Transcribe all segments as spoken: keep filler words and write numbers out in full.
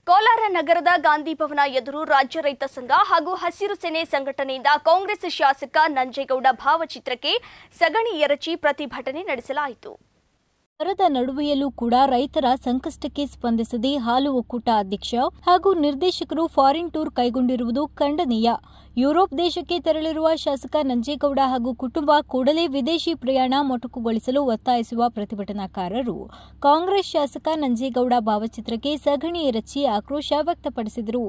ಕೋಲಾರ ನಗರದ ಗಾಂಧಿ ಭವನ ಎದುರು ರಾಜ್ಯ ರೈತ ಸಂಘ ಹಾಗೂ ಹಸಿರು ಸೇನೆ ಸಂಘಟನೆಯಿಂದ ಕಾಂಗ್ರೆಸ್ ಶಾಸಕ ನಂಜೇಗೌಡ ಭಾವಚಿತ್ರಕ್ಕೆ ಸಗಣಿ ಎರಚಿ ಪ್ರತಿಭಟನೆ ನಡೆಸಲಾಯಿತು. ಬರದ ನಡುವೆಯಲ್ಲೂ ಕೂಡ ರೈತರ ಸಂಕಷ್ಟಕ್ಕೆ ಸ್ಪಂದಿಸದೆ ಹಾಲು ಒಕ್ಕೂಟ ಅಧ್ಯಕ್ಷ ಹಾಗೂ ನಿರ್ದೇಶಕರು ಫಾರಿನ್ ಟೂರ್ ಕೈಗೊಂಡಿರುವುದು ಖಂಡನೀಯ. ಯುರೋಪ್ ದೇಶಕ್ಕೆ ತೆರಳಿರುವ ಶಾಸಕ ನಂಜೇಗೌಡ ಹಾಗೂ ಕುಟುಂಬ ಕೂಡಲೇ ವಿದೇಶಿ ಪ್ರಯಾಣ ಮೊಟಕುಗೊಳಿಸಲು ಒತ್ತಾಯಿಸುವ ಪ್ರತಿಭಟನಾಕಾರರು ಕಾಂಗ್ರೆಸ್ ಶಾಸಕ ನಂಜೇಗೌಡ ಭಾವಚಿತ್ರಕ್ಕೆ ಸಗಣಿ ಎರಚಿ ಆಕ್ರೋಶ ವ್ಯಕ್ತಪಡಿಸಿದರು.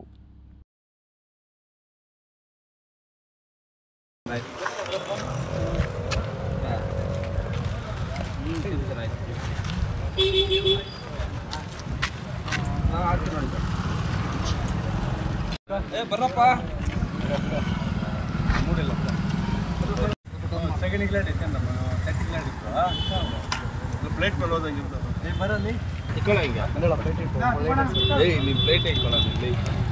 ಬರ್ರಪ್ಪ ಮೂಡಿಲ್ಲ ಸೆಕೆಂಡ್ ಗ್ಲಾಡ್ ಐತೆ ನಮ್ಮ ಟ್ಯಾಕ್ಸಿ ಗ್ಲಾಡ್ ಇತ್ತು ಪ್ಲೇಟ್ ಮೇಲೆ ಹೋದಂಗಿರ್ತದೆ ಏ ಬರಲಿ ಇಟ್ಕೊಳ್ಳ ಈಗ ಪ್ಲೇಟ್ ಇಟ್ಟು ಏಯ್ ನೀನು ಪ್ಲೇಟ್ ಇಟ್ಕೊಳ್ಳ ಇಲ್ಲಿ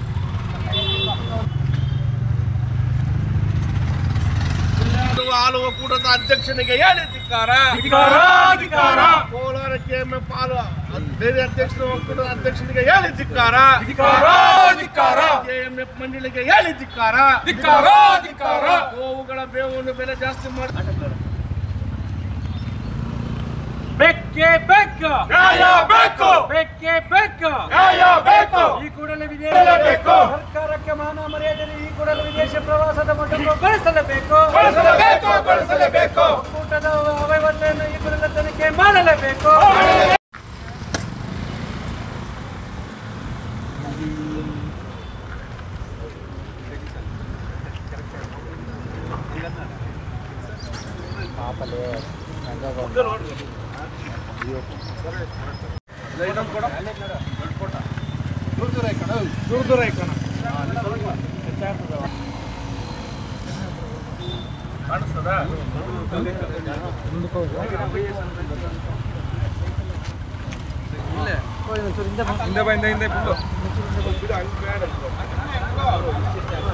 ಹಾಲು ಒಕ್ಕೂಟದ ಅಧ್ಯಕ್ಷನಿಗೆ ಹೇಳಿ ಧಿಕ್ಕಾರ ಕೋಲಾರ ಕೆಎಂಎ ಪಾಲು ಬೇರೆ ಅಧ್ಯಕ್ಷರ ಒಕ್ಕೂಟದ ಅಧ್ಯಕ್ಷನಿಗೆ ಹೇಳಿ ಧಿಕ್ಕಾರ ಕೆಎಂಎಫ್ ಮಂಡಳಿಗೆ ಹೇಳಿ ಧಿಕ್ಕಾರ ಗೋವುಗಳ ಬೇವನ್ನು ಬೆಲೆ ಜಾಸ್ತಿ ಮಾಡಿ ಬೇಕೇ ಬೇಕು ಬೇಕೇ ಬೇಕು ಈ ಕೂಡಲೇ ವಿದೇಶ ಸರ್ಕಾರಕ್ಕೆ ಮಾನ ಮರ್ಯಾದೆ ಈ ಕೂಡಲೇ ವಿದೇಶ ಪ್ರವಾಸದ ಮೊಟಕುಗೊಳಿಸಲೇಬೇಕು ಒಕ್ಕೂಟದ ಅವ್ಯವಸ್ಥೆಯನ್ನು ಈ ಕೂಡಲೇ ತನಿಖೆ ಮಾಡಲೇಬೇಕು. ಕಾಣಿಸ್ತದ ಹಿಂದೆ ಹಿಂದೆ ಹಿಂದೆ